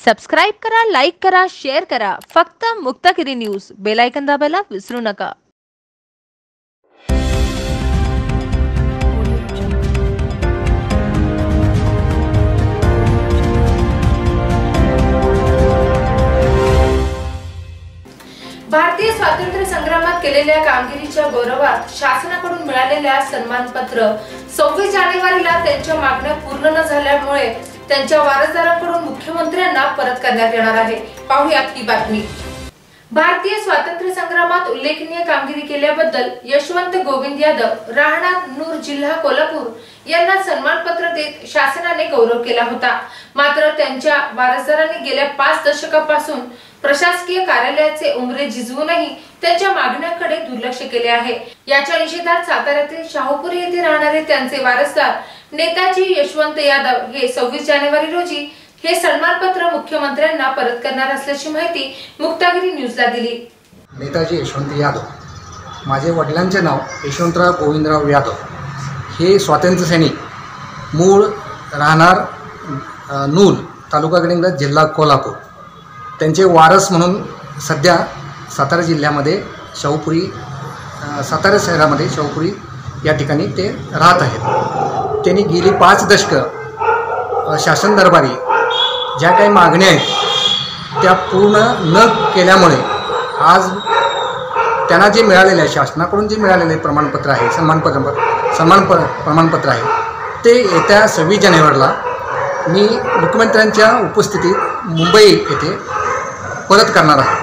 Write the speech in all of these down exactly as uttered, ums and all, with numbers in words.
Subscribe करा, like करा, share करा. फक्त मुक्तागिरी न्यूज. बेल आयकॉन दाबायला विसरू नका. भारतीय स्वातंत्र्य संग्रामात केलेल्या कामगिरीच्या गौरवात शासनाकडून मिळालेल्या सन्मानपत्र सव्वीस जानेवारीला त्यांच्या मागण्या पूर्ण न झाल्यामुळे त्यांच्या वारसदारांकडून मुख्यमंत्र्यांना परत करण्यात येणार आहे. पाहूयात ही बातमी. भारतीय स्वातंत्र्य संग्रामात उल्लेखनीय कामगिरी केल्याबद्दल यशवंत गोविंद यादव, राहणार नूर, जिल्हा कोल्हापूर यांना सन्मानपत्र देत शासनाने गौरव केला होता. मात्र त्यांच्या वारसदारांनी गेल्या पाच दशकापासून प्रशासकीय कार्यालयाचे उंबरे झिजवूनही त्यांच्या मागण्यांकडे दुर्लक्ष केले आहे. याच्या निषेधात साताऱ्यातील शाहूपुरी येथे राहणारे त्यांचे वारसदार नेताजी यशवंत यादव हे सव्वीस जानेवारी रोजी हे सन्मानपत्र मुख्यमंत्र्यांना परत करणार असल्याची माहिती मुक्तागिरी न्यूजला दिली. नेताजी यशवंत यादव, माझे वडिलांचे नाव यशवंतराव गोविंदराव यादव, हे स्वातंत्र्य सैनिक, मूळ राहणार नूर, तालुका गडिंग्लज, जिल्हा कोल्हापूर. त्यांचे वारस म्हणून सध्या सातारा जिल्ह्यामध्ये शाहूपुरी, सातारा शहरामध्ये शाहूपुरी या ठिकाणी ते राहत आहेत. त्यांनी गेली पाच दशकं शासन दरबारी ज्या काही मागण्या आहेत त्या पूर्ण न केल्यामुळे आज त्यांना जे मिळालेलं आहे, शासनाकडून जे मिळालेलं आहे प्रमाणपत्र आहे, सन्मानपत्र सन्मान प्रमाणपत्र आहे, ते येत्या सव्वीस जानेवारीला मी मुख्यमंत्र्यांच्या उपस्थितीत मुंबई येथे परत करणार आहे.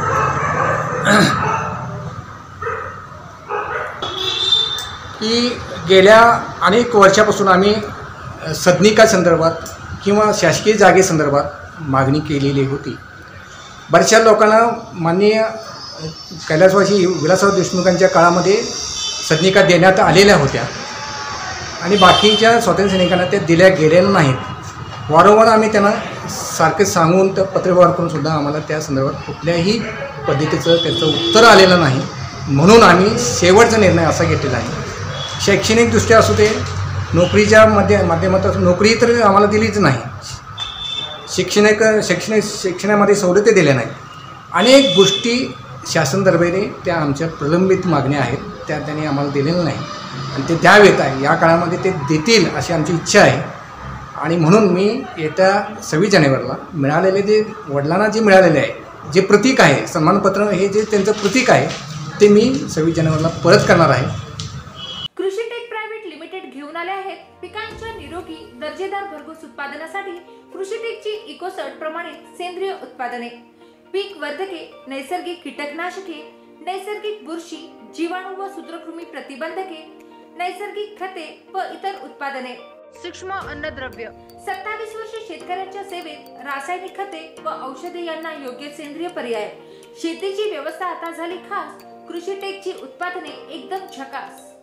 की गेल्या अनेक वर्षापासून आम्ही सदनिका संदर्भात किंवा शासकीय जागेसंदर्भात मागणी केलेली होती. बऱ्याचशा लोकांना माननीय कैलासवासी विलासराव देशमुखांच्या काळामध्ये सदनिका देण्यात आलेल्या होत्या आणि बाकीच्या स्वातंत्र्य सैनिकांना त्या दिल्या गेलेल्या नाहीत. वारंवार आम्ही त्यांना सारखे सांगून तर पत्रव्यवहार करून सुद्धा आम्हाला त्या संदर्भात कुठल्याही पद्धतीचं त्याचं उत्तर आलेलं नाही. म्हणून आम्ही शेवटचा निर्णय असा घेतलेला आहे, शैक्षणिकदृष्ट्या असू दे, नोकरीच्या मध्ये माध्यमातून नोकरी तर आम्हाला दिलीच नाही, शैक्षणिक शैक्षणिक शिक्षणामध्ये सवलती दिल्या नाहीत. अनेक गोष्टी शासन दरबारी त्या आमच्या प्रलंबित मागण्या आहेत त्या त्यांनी आम्हाला दिलेल्या नाही आणि ते द्यावेत आहे. या काळामध्ये ते देतील अशी आमची इच्छा आहे आणि म्हणून मी येत्या सव्वीस जानेवारीला मिळालेले जे वडिलांना जे मिळालेले आहे, जे प्रतीक आहे, सन्मानपत्र हे जे त्यांचं प्रतीक आहे, ते मी सव्वीस जानेवारीला परत करणार आहे. कृषी टेक प्रायव्हेट लिमिटेड घेऊन आले आहेत पिकांच्या निरोगी दर्जेदार भरघोस उत्पादनासाठी कृषी टेकची इकोसर्ट प्रमाणित सेंद्रिय उत्पादने, पीक वर्धके, नैसर्गिक कीटकनाशके, नैसर्गिक बुरशी, जीवाणू व सूत्रकृमी प्रतिबंधके, नैसर्गिक खते व इतर उत्पादने, सूक्ष्म अन्नद्रव्य. सत्तावीस वर्ष शेतकऱ्यांच्या सेवेत रासायनिक खते व औषधे यांना योग्य सेंद्रिय पर्याय. शेतीची व्यवस्था आता झाली खास. कृषी टेकची उत्पादने एकदम झकास.